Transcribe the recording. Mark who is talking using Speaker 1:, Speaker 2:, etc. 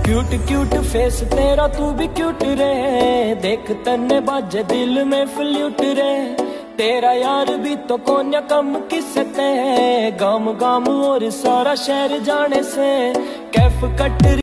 Speaker 1: Cute cute face तेरा तू भी क्यूट रे, देख तन्ने बाजे दिल में फ्लूट रे। तेरा यार भी तो कोन्या कम किसते, गाम गाम और सारा शहर जाने से कैफ कट